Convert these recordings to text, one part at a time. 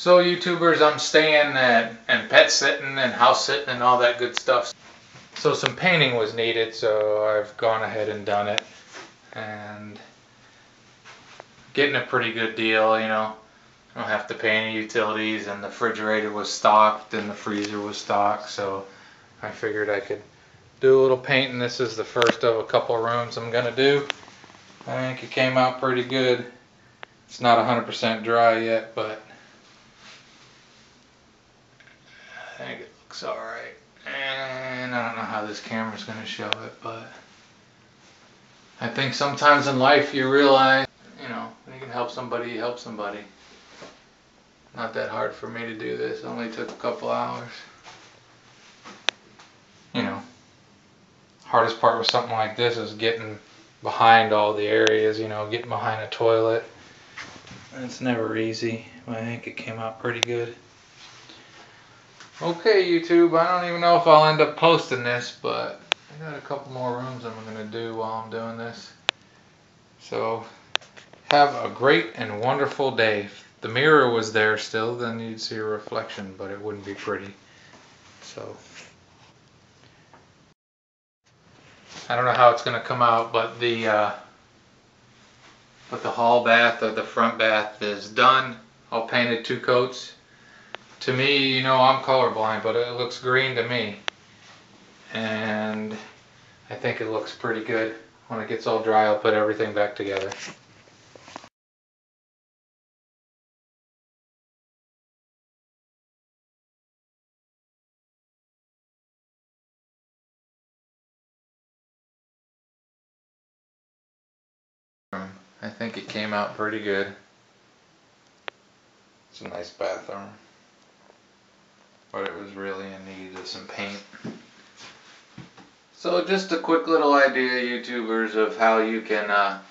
So YouTubers, I'm staying and pet sitting and house sitting and all that good stuff. So some painting was needed, so I've gone ahead and done it. And getting a pretty good deal, you know. I don't have to pay any utilities, and the refrigerator was stocked and the freezer was stocked, so I figured I could do a little painting. This is the first of a couple of rooms I'm gonna do. I think it came out pretty good. It's not 100% dry yet, but I think it looks alright. And I don't know how this camera's gonna show it, but I think sometimes in life you realize, you know, when you can help somebody, you help somebody. Not that hard for me to do this. It only took a couple hours. You know, hardest part with something like this is getting behind all the areas, you know, getting behind a toilet. It's never easy. I think it came out pretty good. Okay, YouTube, I don't even know if I'll end up posting this, but I got a couple more rooms I'm going to do while I'm doing this. So, have a great and wonderful day. If the mirror was there still, then you'd see a reflection, but it wouldn't be pretty. So, I don't know how it's going to come out, but the hall bath or the front bath is done. All painted 2 coats. To me, you know, I'm colorblind, but it looks green to me. And I think it looks pretty good. When it gets all dry, I'll put everything back together. I think it came out pretty good. It's a nice bathroom, but it was really in need of some paint. So just a quick little idea, YouTubers, of how you can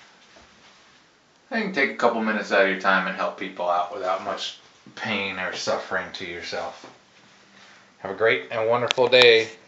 take a couple minutes out of your time and help people out without much pain or suffering to yourself. Have a great and wonderful day.